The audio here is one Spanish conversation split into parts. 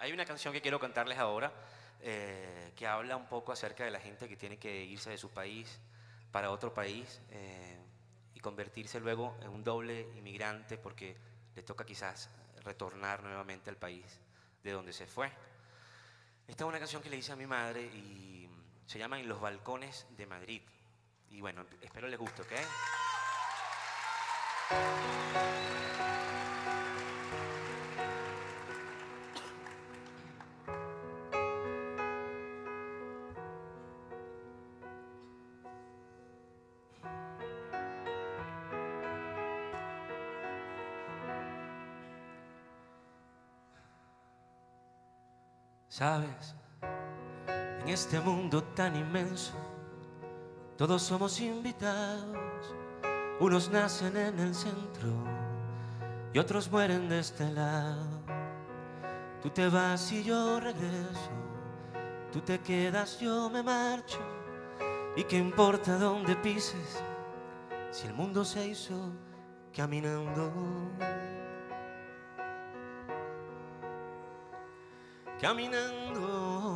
Hay una canción que quiero cantarles ahora que habla un poco acerca de la gente que tiene que irse de su país para otro país y convertirse luego en un doble inmigrante porque le toca quizás retornar nuevamente al país de donde se fue. Esta es una canción que le hice a mi madre y se llama En los balcones de Madrid. Y bueno, espero les guste, ¿ok? Sabes, en este mundo tan inmenso, todos somos invitados. Unos nacen en el centro y otros mueren de este lado. Tú te vas y yo regreso, tú te quedas, yo me marcho. ¿Y qué importa dónde pises si el mundo se hizo caminando? Caminando.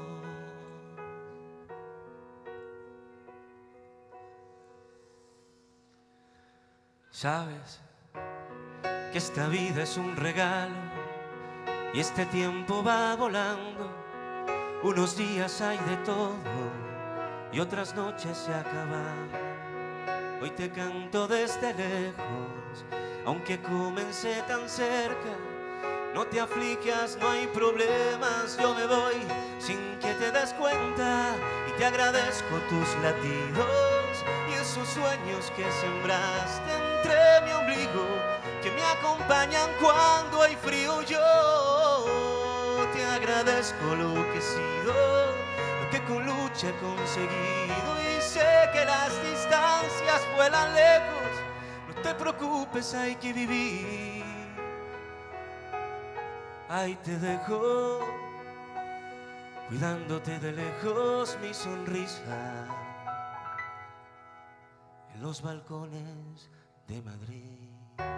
Sabes que esta vida es un regalo y este tiempo va volando. Unos días hay de todo y otras noches se acaban. Hoy te canto desde lejos, aunque comencé tan cerca. No te aflijas, no hay problemas, yo me voy sin que te des cuenta. Y te agradezco tus latidos y esos sueños que sembraste entre mi ombligo, que me acompañan cuando hay frío. Yo te agradezco lo que he sido, lo que con lucha he conseguido. Y sé que las distancias vuelan lejos, no te preocupes, hay que vivir. Ahí te dejo, cuidándote de lejos, mi sonrisa en los balcones de Madrid.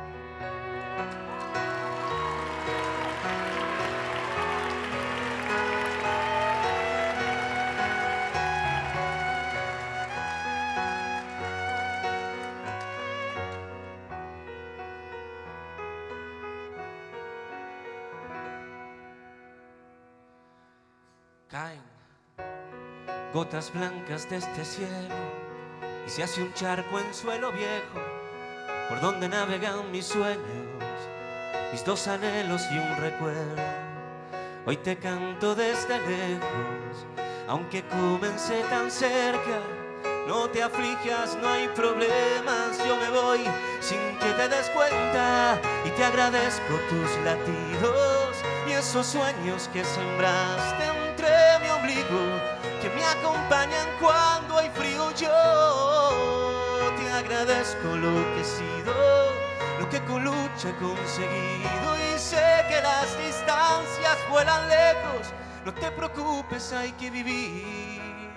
Caen gotas blancas de este cielo y se hace un charco en suelo viejo por donde navegan mis sueños, mis dos anhelos y un recuerdo. Hoy te canto desde lejos, aunque comencé tan cerca. No te aflijas, no hay problemas, yo me voy sin que te des cuenta. Y te agradezco tus latidos y esos sueños que sembraste entre mi ombligo, que me acompañan cuando hay frío. Yo te agradezco lo que he sido, lo que con lucha he conseguido. Y sé que las distancias vuelan lejos, no te preocupes, hay que vivir.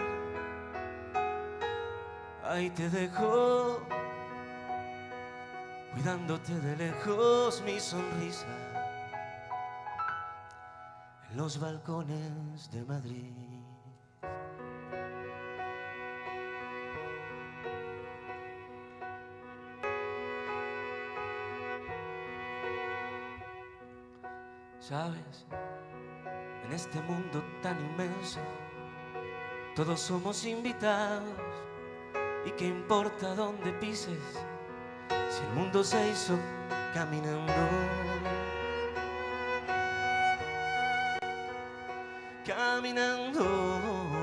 Ahí te dejo, cuidándote de lejos, mi sonrisa en los balcones de Madrid. Sabes, en este mundo tan inmenso, todos somos invitados. ¿Y qué importa dónde pises si el mundo se hizo caminando? Caminando.